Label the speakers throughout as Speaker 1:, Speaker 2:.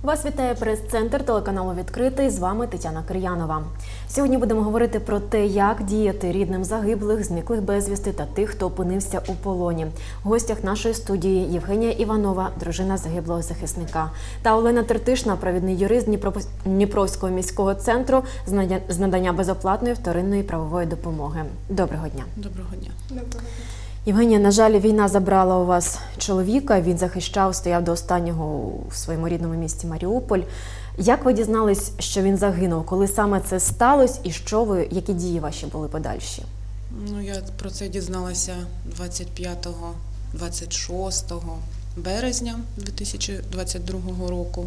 Speaker 1: Вас вітає прес-центр телеканалу «Відкритий». З вами Тетяна Кир'янова. Сьогодні будемо говорити про те, як діяти рідним загиблих, зниклих безвісти та тих, хто опинився у полоні. В гостях нашої студії Євгенія Іванова, дружина загиблого захисника, та Олена Тертишна, провідний юрист Дніпровського міського центру з надання безоплатної вторинної правової допомоги. Доброго дня.
Speaker 2: Доброго дня.
Speaker 3: Доброго дня.
Speaker 1: Євгенія, на жаль, війна забрала у вас чоловіка, він захищав, стояв до останнього у своєму рідному місті Маріуполь. Як ви дізнались, що він загинув? Коли саме це сталося і які дії ваші були подальші?
Speaker 2: Я про це дізналася 25-26 березня 2022 року.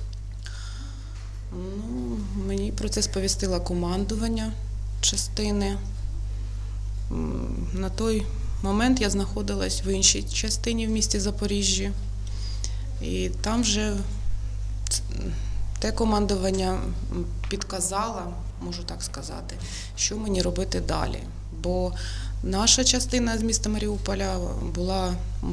Speaker 2: Мені про це сповістило командування частини. На той момент я знаходилась в іншій частині в місті Запоріжжі, і там вже те командування підказало, можу так сказати, що мені робити далі. Бо наша частина з міста Маріуполя була,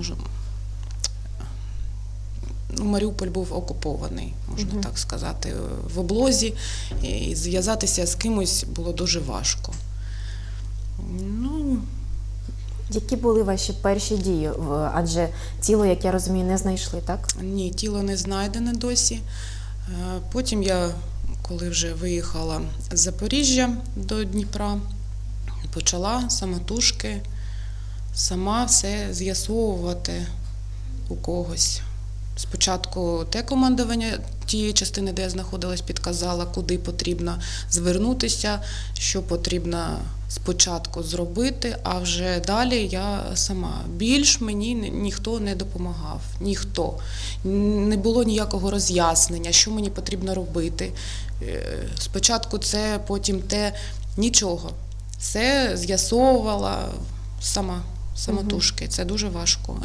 Speaker 2: Маріуполь був окупований, можна так сказати, в облозі, і зв'язатися з кимось було дуже важко.
Speaker 1: Які були ваші перші дії? Адже тіло, як я розумію, не знайшли, так?
Speaker 2: Ні, тіло не знайдене досі. Потім я, коли вже виїхала з Запоріжжя до Дніпра, почала самотужки, сама все з'ясовувати у когось. Спочатку те командування тієї частини, де я знаходилась, підказала, куди потрібно звернутися, що потрібно спочатку зробити, а вже далі я сама. Більш мені ніхто не допомагав, ніхто. Не було ніякого роз'яснення, що мені потрібно робити. Спочатку це, потім те, нічого. Все з'ясовувала сама. Самотужки. Це дуже важко.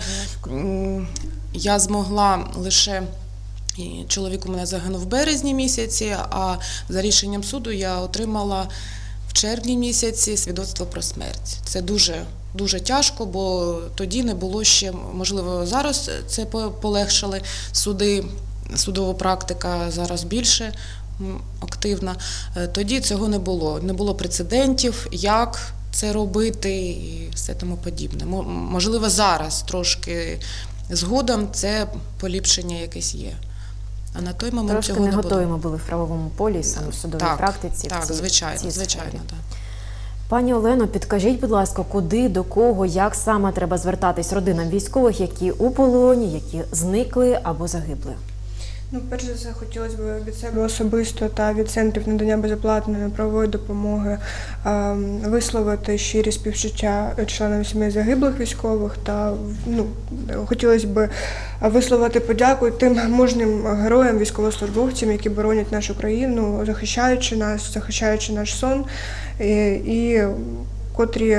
Speaker 2: Я змогла лише, чоловік у мене загинув в березні місяці, а за рішенням суду я отримала в червні місяці свідоцтво про смерть. Це дуже тяжко, бо тоді не було ще, можливо, зараз це полегшили суди, судова практика зараз більше активна. Тоді цього не було. Не було прецедентів, як це робити і все тому подібне. Можливо, зараз трошки згодом це поліпшення якесь є. А на той момент
Speaker 1: трошки
Speaker 2: цього не було.
Speaker 1: Трошки не готові ми були в правовому полі, саме в судовій практиці.
Speaker 2: Так, звичайно. Так.
Speaker 1: Пані Олено, підкажіть, будь ласка, куди, до кого, як саме треба звертатись родинам військових, які у полоні, які зникли або загибли?
Speaker 3: Перш за все, хотілося б від себе особисто та від центрів надання безоплатної правової допомоги висловити щирі співчуття членам сімей загиблих військових та хотілося б висловити подяку тим мужнім героям, військовослужбовцям, які боронять нашу країну, захищаючи нас, захищаючи наш сон, і котрі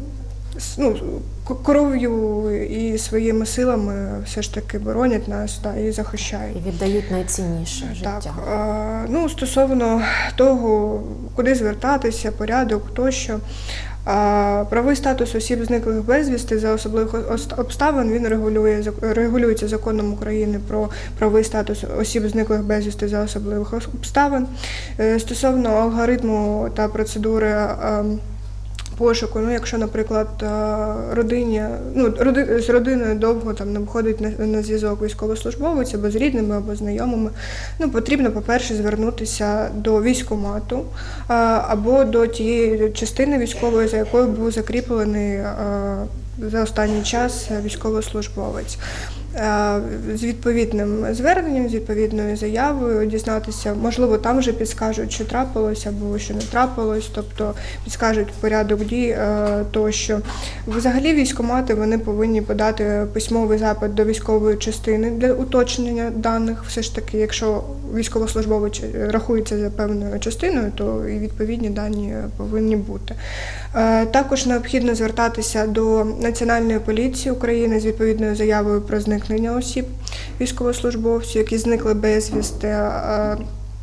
Speaker 3: кров'ю і своїми силами все ж таки боронять нас і захищають.
Speaker 1: І віддають найцінніше життя.
Speaker 3: Так. Стосовно того, куди звертатися, порядок тощо, правовий статус осіб, зниклих безвісти за особливих обставин, він регулюється законом України про правовий статус осіб, зниклих безвісти за особливих обставин. Стосовно алгоритму та процедури пошуку, якщо, наприклад, з родиною довго не виходить на зв'язок військовослужбовець або з рідними, або знайомими, потрібно, по-перше, звернутися до військкомату або до тієї частини військової, за якою був закріплений за останній час військовослужбовець. З відповідним зверненням, з відповідною заявою дізнатися, можливо, там вже підскажуть, що трапилось або що не трапилось, тобто підскажуть порядок дій тощо. Взагалі військкомати, вони повинні подати письмовий запит до військової частини для уточнення даних. Все ж таки, якщо військовослужбовець рахується за певною частиною, то і відповідні дані повинні бути. Також необхідно звертатися до Національної поліції України з відповідною заявою про зникнення осіб, військовослужбовців, які зникли безвісти.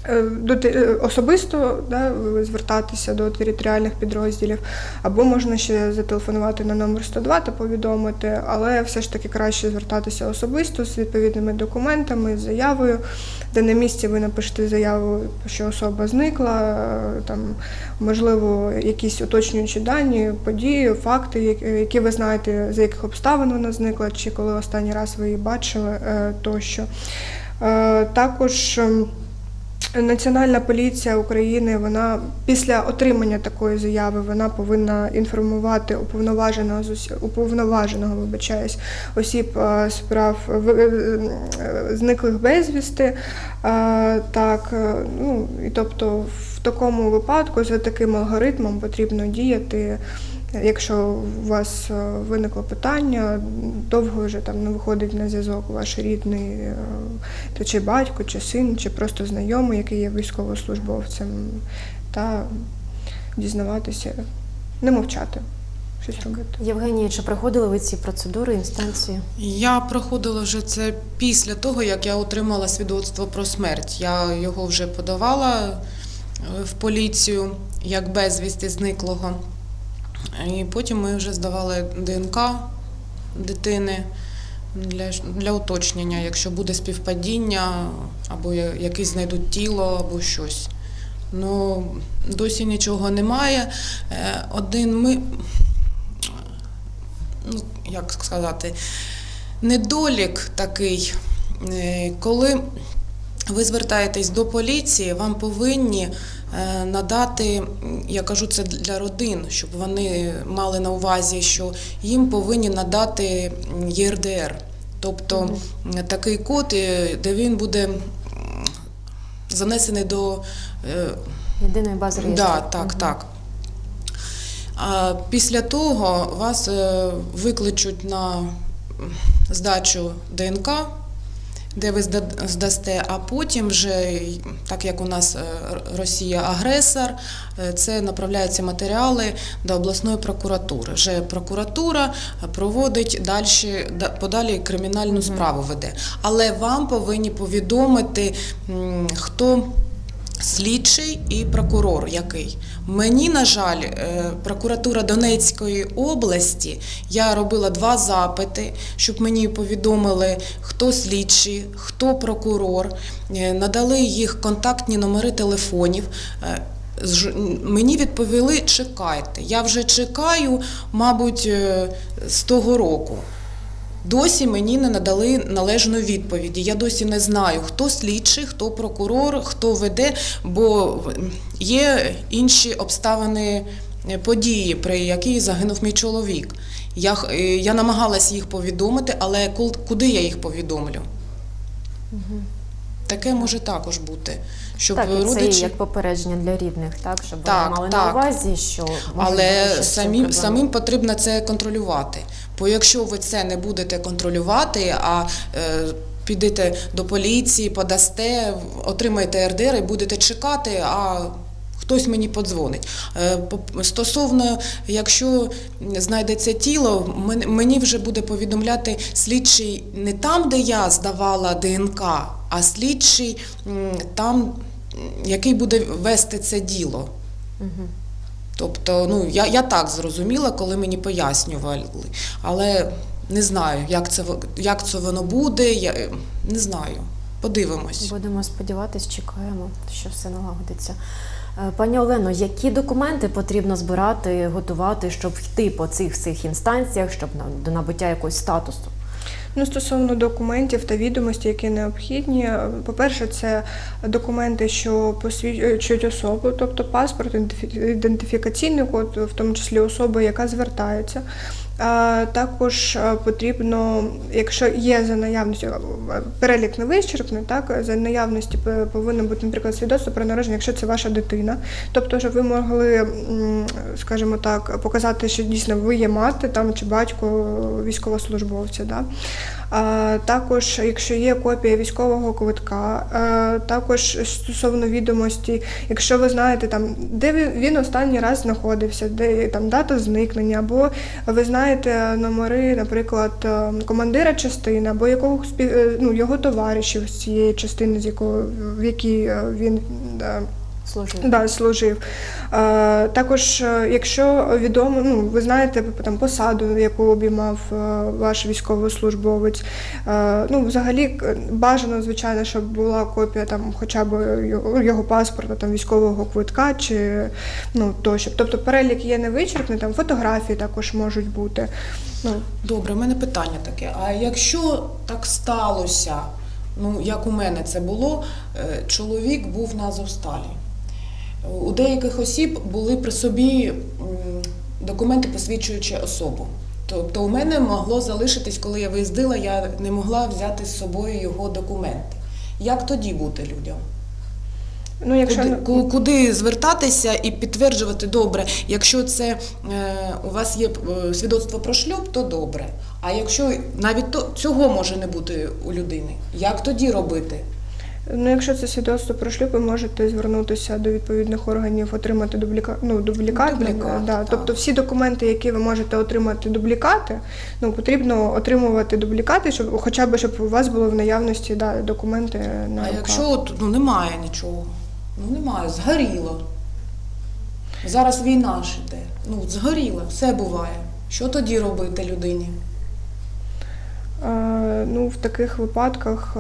Speaker 3: особисто, да, звертатися до територіальних підрозділів, або можна ще зателефонувати на номер 102 та повідомити, але все ж таки краще звертатися особисто з відповідними документами, з заявою, де на місці ви напишете заяву, що особа зникла, там, можливо, якісь уточнюючі дані, події, факти, які ви знаєте, за яких обставин вона зникла, чи коли останній раз ви її бачили, тощо. Також Національна поліція України, вона після отримання такої заяви, вона повинна інформувати уповноваженого, осіб справ зниклих безвісти. Так, ну, і тобто в такому випадку за таким алгоритмом потрібно діяти. Якщо у вас виникло питання, довго вже там не виходить на зв'язок ваш рідний, то чи батько, чи син, чи просто знайомий, який є військовослужбовцем, та дізнаватися, не мовчати, щось робити.
Speaker 1: Євгенія, чи проходили ви ці процедури, інстанції?
Speaker 2: Я проходила вже це після того, як я отримала свідоцтво про смерть. Я його вже подавала в поліцію як безвісти зниклого. І потім ми вже здавали ДНК дитини для уточнення, якщо буде співпадіння, або якесь знайдуть тіло, або щось. Ну, досі нічого немає. Як сказати, недолік такий, коли ви звертаєтесь до поліції, вам повинні надати, я кажу це для родин, щоб вони мали на увазі, що їм повинні надати ЄРДР, тобто такий код, де він буде занесений до
Speaker 1: єдиної бази реєстру.
Speaker 2: Так. А після того вас викличуть на здачу ДНК, де ви здасте, а потім вже, так як у нас Росія агресор, це направляються матеріали до обласної прокуратури. Вже прокуратура проводить подалі кримінальну справу веде. Але вам повинні повідомити, хто слідчий і прокурор який. Мені, на жаль, прокуратура Донецької області, я робила 2 запити, щоб мені повідомили, хто слідчий, хто прокурор, надали їх контактні номери телефонів. Мені відповіли, чекайте. Я вже чекаю, мабуть, з того року. Досі мені не надали належної відповіді. Я досі не знаю, хто слідчий, хто прокурор, хто веде, бо є інші обставини події, при якій загинув мій чоловік. Я намагалася їх повідомити, але куди я їх повідомлю? Таке може також бути. Щоб
Speaker 1: так, і
Speaker 2: родичі...
Speaker 1: це як попередження для рідних, так? Щоб вони мали на увазі, що
Speaker 2: але самим потрібно це контролювати. Бо якщо ви це не будете контролювати, а підете до поліції, подасте, отримаєте РДР і будете чекати, а хтось мені подзвонить. Стосовно, якщо знайдеться тіло, мені вже буде повідомляти слідчий не там, де я здавала ДНК, а слідчий там, який буде вести це діло. Тобто, ну, я так зрозуміла, коли мені пояснювали, але не знаю, як це воно буде, я не знаю. Подивимось.
Speaker 1: Будемо сподіватись, чекаємо, що все налагодиться. Пані Олено, які документи потрібно збирати, готувати, щоб йти по цих всіх інстанціях, щоб до набуття якогось статусу?
Speaker 3: Ну, стосовно документів та відомостей, які необхідні, по-перше, це документи, що посвідчують особу, тобто паспорт, ідентифікаційний код, в тому числі особи, яка звертається. Також потрібно, якщо є за наявністю, перелік не вичерпний, так, за наявності повинно бути, наприклад, свідоцтво про народження, якщо це ваша дитина. Тобто, щоб ви могли, скажімо так, показати, що дійсно ви є мати там, чи батько військовослужбовця. Да? Також, якщо є копія військового квитка, також стосовно відомості, якщо ви знаєте, там, де він останній раз знаходився, де там дата зникнення, або ви знаєте номери, наприклад, командира частини, або якогось його товаришів з цієї частини, в якій він служив. Також, якщо відомо, ви знаєте там посаду, яку обіймав ваш військовослужбовець, взагалі бажано, звичайно, щоб була копія там хоча б його паспорта, там військового квитка чи тощо. Тобто перелік є невичерпний, там фотографії також можуть бути.
Speaker 2: Добре, у мене питання таке. А якщо так сталося, як у мене це було, чоловік був на Азовсталі. У деяких осіб були при собі документи, посвідчуючи особу. Тобто у мене могло залишитись, коли я виїздила, я не могла взяти з собою його документи. Як тоді бути людям? Куди звертатися і підтверджувати? Добре, якщо це у вас є свідоцтво про шлюб, то добре. А якщо навіть цього може не бути у людини, як тоді робити?
Speaker 3: Якщо це свідоцтво про шлюб, ви можете звернутися до відповідних органів, отримати дублікат. Тобто всі документи, які ви можете отримати дублікати, потрібно отримувати дублікати, щоб у вас було в наявності документи на руках.
Speaker 2: А якщо немає нічого? Немає, згоріло. Зараз війна ж іде. Згоріло, все буває. Що тоді робити людині?
Speaker 3: В таких випадках,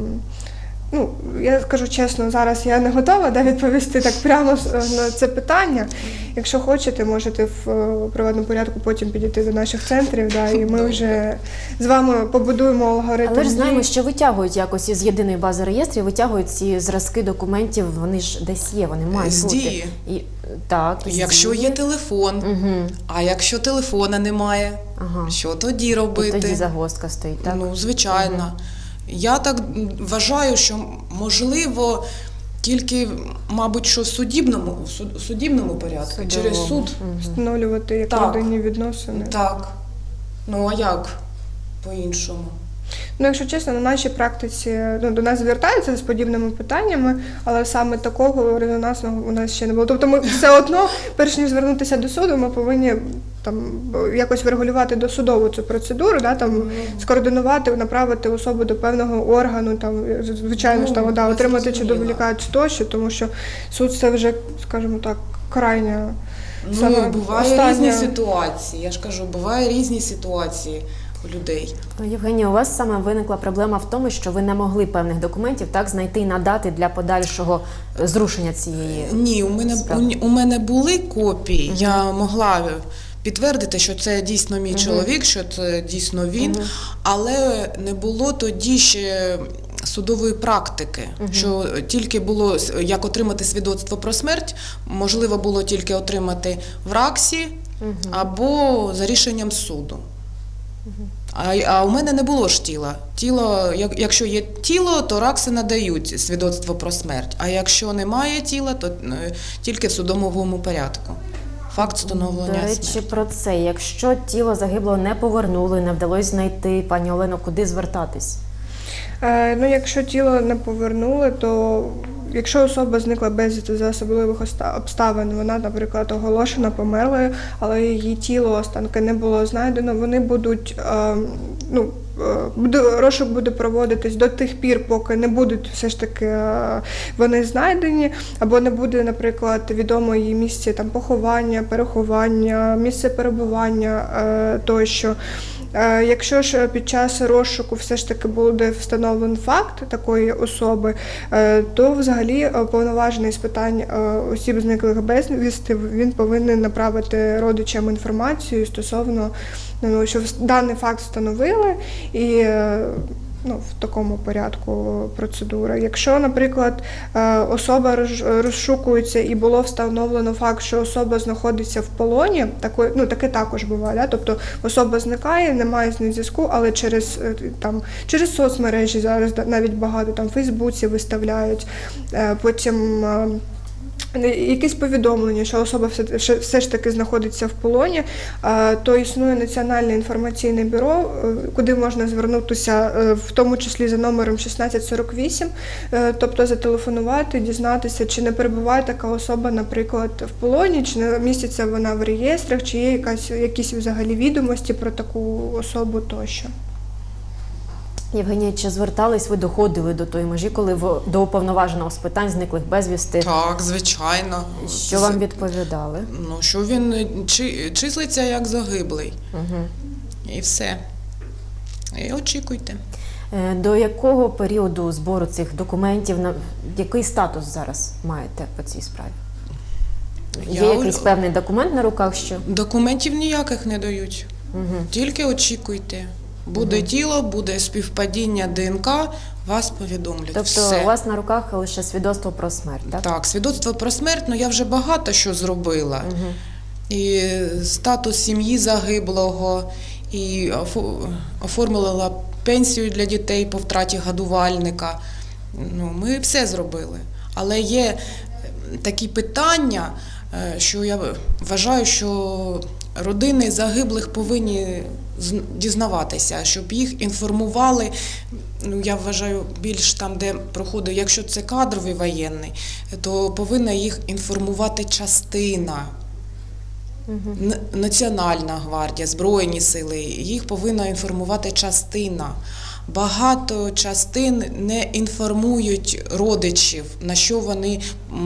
Speaker 3: я скажу чесно, зараз я не готова відповісти так прямо на це питання. Якщо хочете, можете в приватному порядку потім підійти до наших центрів, і ми вже з вами побудуємо алгоритм.
Speaker 1: Але ж знаємо, що витягують якось із єдиної бази реєстрів, витягують ці зразки документів, вони ж десь є, вони мають бути.
Speaker 2: З Дії.
Speaker 1: Так,
Speaker 2: якщо є телефон, а якщо телефона немає, що тоді робити?
Speaker 1: І тоді загвоздка стоїть, так?
Speaker 2: Звичайно. Я так вважаю, що можливо тільки, мабуть, що в судібному порядку, через суд.
Speaker 3: Встановлювати як родинні відносини.
Speaker 2: Так. А як по-іншому?
Speaker 3: Якщо чесно, на нашій практиці до нас звертаються з подібними питаннями, але саме такого резонансного у нас ще не було. Тобто ми все одно, перш ніж звернутися до суду, ми повинні якось врегулювати досудову цю процедуру, скоординувати, направити особу до певного органу, звичайно ж, отримати чи дублікат тощо, тому що суд це вже, скажімо так, крайня.
Speaker 2: Буває різні ситуації, я ж кажу, буває різні ситуації у людей.
Speaker 1: Євгенія, у вас саме виникла проблема в тому, що ви не могли певних документів знайти і надати для подальшого зрушення цієї
Speaker 2: Ні, у мене були копії, я могла підтвердити, що це дійсно мій чоловік, що це дійсно він, але не було тоді ще судової практики, що тільки було, як отримати свідоцтво про смерть, можливо було тільки отримати в РАКСі або за рішенням суду. А у мене не було ж тіла. Якщо є тіло, то РАКСи надають свідоцтво про смерть, а якщо немає тіла, то тільки в судовому порядку. Факт встановлення смерті.
Speaker 1: До речі, про це. Якщо тіло загиблого не повернули, не вдалося знайти, пані Олено, куди звертатись?
Speaker 3: Якщо тіло не повернули, то якщо особа зникла безвісти за особливих обставин, вона, наприклад, оголошена померлою, але її тіло, останки не було знайдено, вони будуть, розшук буде проводитись до тих пір, поки не будуть все ж таки вони знайдені, або не буде, наприклад, відомо її місце поховання, переховання, місце перебування тощо. Якщо ж під час розшуку все ж таки буде встановлений факт такої особи, то взагалі повноважений з питань осіб зниклих безвісти, він повинен направити родичам інформацію стосовно, що даний факт встановили і в такому порядку процедура. Якщо, наприклад, особа розшукується і було встановлено факт, що особа знаходиться в полоні, таке також буває, тобто особа зникає, немає з ним зв'язку, але через соцмережі зараз навіть багато, в Фейсбуці виставляють, потім якісь повідомлення, що особа все ж таки знаходиться в полоні, то існує Національне інформаційне бюро, куди можна звернутися, в тому числі за номером 1648, тобто зателефонувати, дізнатися, чи не перебуває така особа, наприклад, в полоні, чи не міститься вона в реєстрах, чи є якісь взагалі відомості про таку особу тощо.
Speaker 1: Євгенія, чи звертались ви, доходили до тої межі, коли до уповноваженого з питань зниклих безвісти?
Speaker 2: Так, звичайно.
Speaker 1: Що вам відповідали?
Speaker 2: Ну, що він числиться як загиблий.
Speaker 1: Угу.
Speaker 2: І все. І очікуйте.
Speaker 1: До якого періоду збору цих документів, який статус зараз маєте по цій справі? Є якийсь певний документ на руках, що?
Speaker 2: Документів ніяких не дають.
Speaker 1: Угу.
Speaker 2: Тільки очікуйте. Буде тіло, буде співпадіння ДНК, вас повідомлять.
Speaker 1: Тобто
Speaker 2: все.
Speaker 1: У вас на руках лише свідоцтво про смерть, так?
Speaker 2: Так, свідоцтво про смерть, ну я вже багато що зробила.
Speaker 1: Угу.
Speaker 2: І статус сім'ї загиблого, і оформила пенсію для дітей по втраті годувальника. Ну, ми все зробили. Але є такі питання, що я вважаю, що родини загиблих повинні дізнаватися, щоб їх інформували, ну, я вважаю, більш там, де проходить, якщо це кадровий воєнний, то повинна їх інформувати частина.
Speaker 1: Угу.
Speaker 2: Національна гвардія, Збройні сили, їх повинна інформувати частина. Багато частин не інформують родичів, на що вони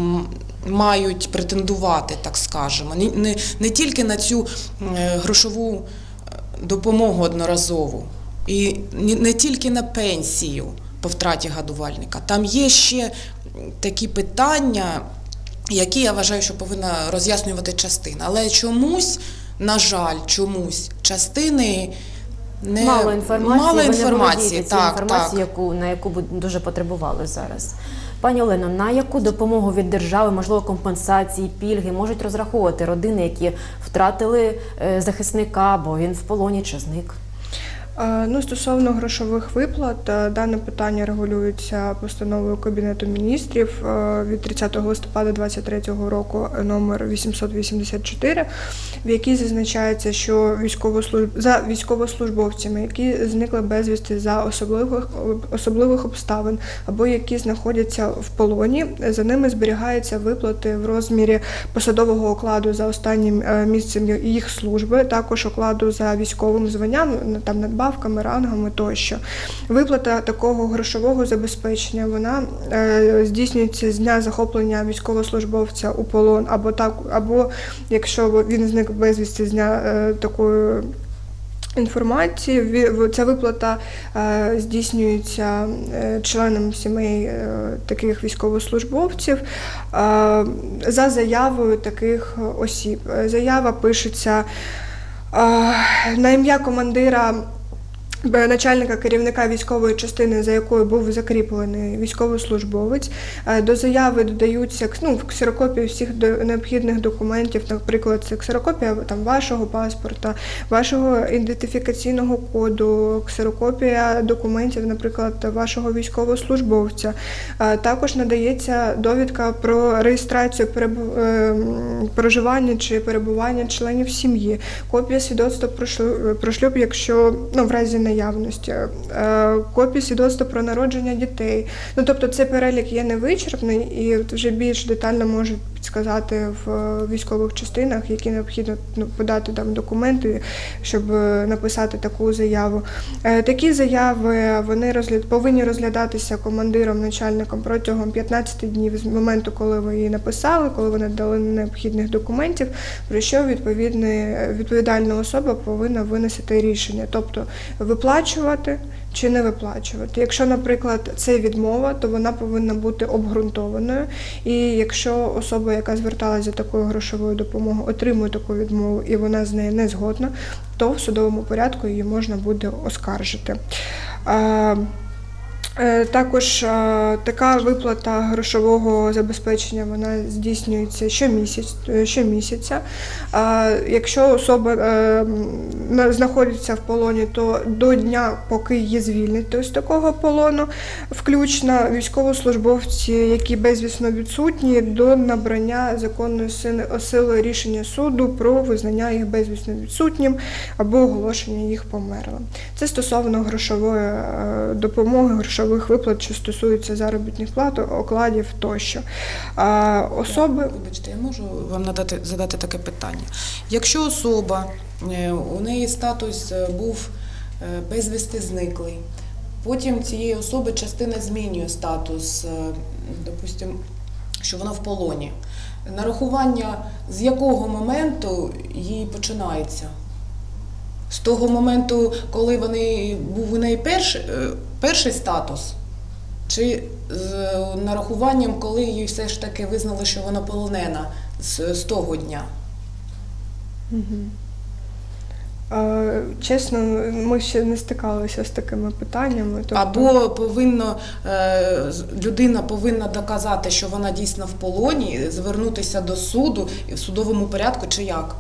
Speaker 2: мають претендувати, так скажемо. Не тільки на цю грошову допомогу одноразову, і не тільки на пенсію по втраті годувальника. Там є ще такі питання, які, я вважаю, що повинна роз'яснювати частина. Але чомусь, на жаль, частини
Speaker 1: мало інформації,
Speaker 2: так.
Speaker 1: На яку б дуже потребували зараз. Пані Олено, на яку допомогу від держави, можливо, компенсації, пільги можуть розраховувати родини, які втратили захисника, бо він в полоні чи зник?
Speaker 3: Ну, стосовно грошових виплат, дане питання регулюється постановою Кабінету міністрів від 30 листопада 2023 року номер 884, в якій зазначається, що за військовослужбовцями, які зникли безвісти за особливих обставин або які знаходяться в полоні, за ними зберігаються виплати в розмірі посадового окладу за останнім місцем їх служби, також окладу за військовим званням, там надбавками, рангами тощо. Виплата такого грошового забезпечення, вона здійснюється з дня захоплення військовослужбовця у полон, або якщо він зник безвісти з дня такої інформації. Ця виплата здійснюється членам сімей таких військовослужбовців за заявою таких осіб. Заява пишеться на ім'я командира, начальника керівника військової частини, за якою був закріплений військовослужбовець. До заяви додаються ксерокопії всіх необхідних документів, наприклад, це ксерокопія вашого паспорта, вашого ідентифікаційного коду, ксерокопія документів, наприклад, вашого військовослужбовця. Також надається довідка про реєстрацію проживання чи перебування членів сім'ї, копія свідоцтва про шлюб, якщо в разі наявності, копії свідоцтва про народження дітей. Тобто цей перелік є невичерпний і вже більш детально можуть підсказати в військових частинах, які необхідно подати там документи, щоб написати таку заяву. Такі заяви вони повинні розглядатися командиром, начальником протягом 15 днів з моменту, коли ви її написали, коли ви надали необхідних документів, про що відповідальна особа повинна винести рішення. Тобто виплачувати чи не виплачувати. Якщо, наприклад, це відмова, то вона повинна бути обґрунтованою. І якщо особа, яка зверталася за такою грошовою допомогою, отримує таку відмову і вона з нею не згодна, то в судовому порядку її можна буде оскаржити. Також така виплата грошового забезпечення, вона здійснюється щомісяця. Якщо особа знаходиться в полоні, то до дня, поки її звільнити з такого полону, включно військовослужбовці, які безвісно відсутні, до набрання законної сили рішення суду про визнання їх безвісно відсутнім або оголошення їх померлим. Це стосовно грошової допомоги, грошових виплат, що стосуються заробітних плат, окладів тощо.
Speaker 2: Вибачте, я можу вам задати таке питання. Якщо особа, у неї статус був безвісти зниклий, потім цієї особи частина змінює статус, допустимо, що вона в полоні, нарахування з якого моменту їй починається? З того моменту, коли був у неї перший статус? Чи з нарахуванням, коли їй все ж таки визнали, що вона полонена з того дня?
Speaker 3: Чесно, ми ще не стикалися з такими питаннями.
Speaker 2: Або людина повинна доказати, що вона дійсно в полоні, звернутися до суду в судовому порядку, чи як?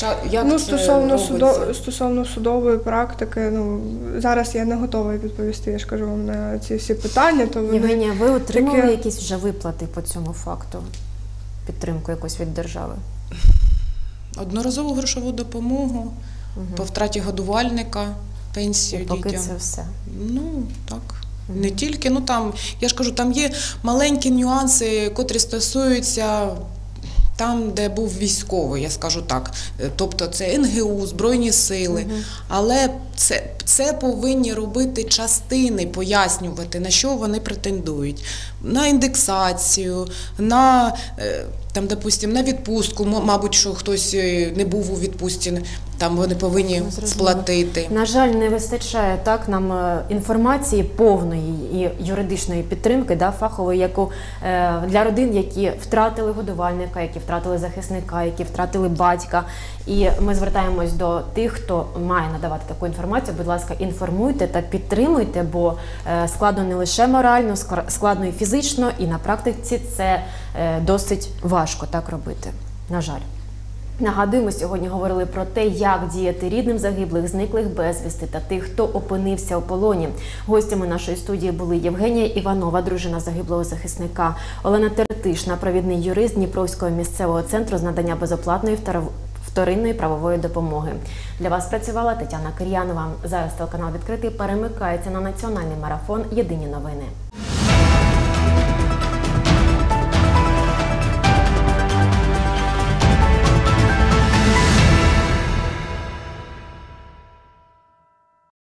Speaker 3: Стосовно судової практики, зараз я не готова відповісти, я ж кажу вам на ці всі питання.
Speaker 1: Євгенія, ви отримали якісь вже виплати по цьому факту? Підтримку якусь від держави?
Speaker 2: Одноразову грошову допомогу, по втраті годувальника, пенсію дітям.
Speaker 1: Поки це все?
Speaker 2: Так. Не тільки, я ж кажу, там є маленькі нюанси, котрі стосуються там, де був військовий, я скажу так. Тобто це НГУ, Збройні сили. Але це повинні робити частини, пояснювати, на що вони претендують. На індексацію, на відпустку, мабуть, що хтось не був у відпустці, там вони повинні сплатити.
Speaker 1: На жаль, не вистачає нам інформації повної і юридичної підтримки, фахової, яку для родин, які втратили годувальника, які втратили захисника, які втратили батька. І ми звертаємось до тих, хто має надавати таку інформацію. Будь ласка, інформуйте та підтримуйте, бо складно не лише морально, складно і фізично, і на практиці це досить важко так робити, на жаль. Нагадую, ми сьогодні говорили про те, як діяти рідним загиблих, зниклих безвісти та тих, хто опинився у полоні. Гостями нашої студії були Євгенія Іванова, дружина загиблого захисника, Олена Тертишна, провідний юрист Дніпровського місцевого центру з надання безоплатної вторинної правової допомоги. Для вас працювала Тетяна Кир'янова. Зараз телеканал «Відкритий» перемикається на національний марафон «Єдині новини».